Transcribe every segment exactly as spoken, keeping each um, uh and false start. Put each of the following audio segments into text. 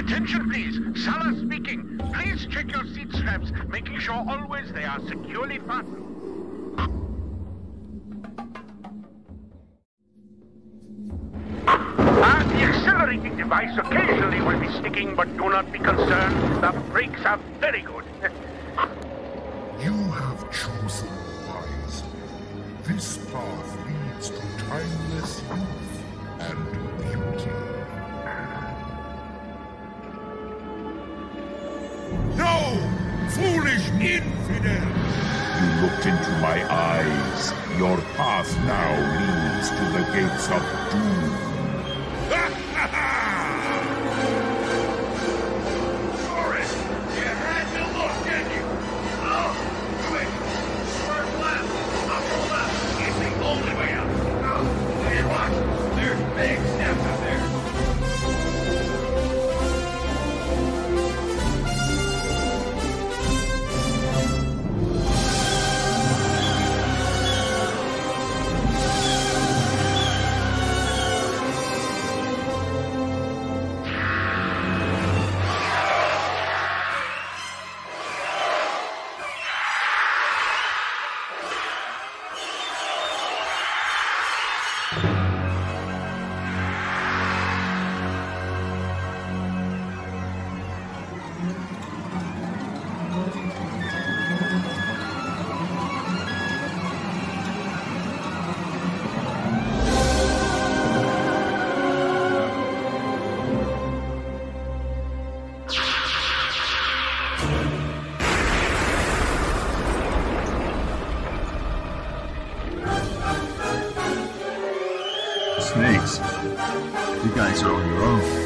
Attention, please. Salah speaking. Please check your seat straps, making sure always they are securely fastened. Ah, the accelerating device occasionally will be sticking, but do not be concerned. The brakes are very good. You have chosen wisely. This path leads to timeless youth and beauty. No! Foolish infidel! You looked into my eyes. Your path now leads to the gates of doom. Sorry, you had to look, didn't you? Oh, quick! Swerve left! Up or left! It's the only way out! Oh, and watch! There's big steps up there! Snakes. You guys are on your own.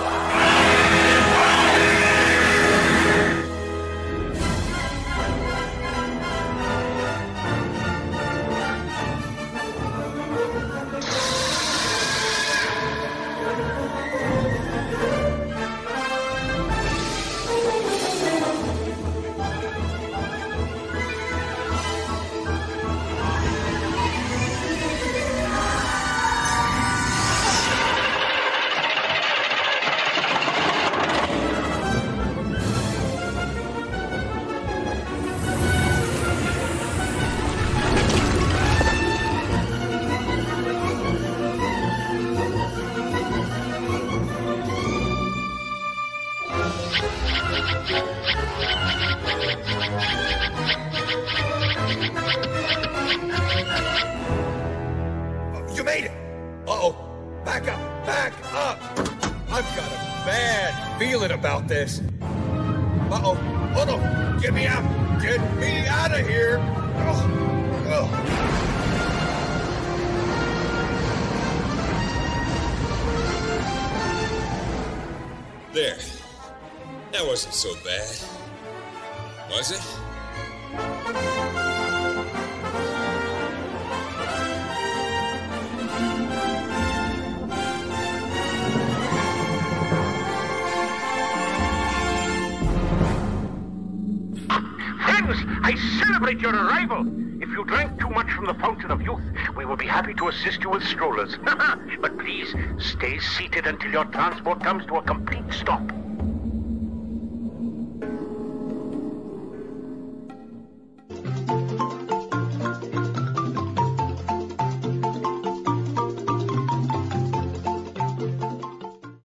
You made it! Uh-oh. Back up! Back up! I've got a bad feeling about this. Uh-oh. Hold on. Get me out! Get me out of here! Ugh. Ugh. There. That wasn't so bad. Was it? Friends, I celebrate your arrival. If you drank too much from the Fountain of Youth, we will be happy to assist you with strollers. But please, stay seated until your transport comes to a complete stop.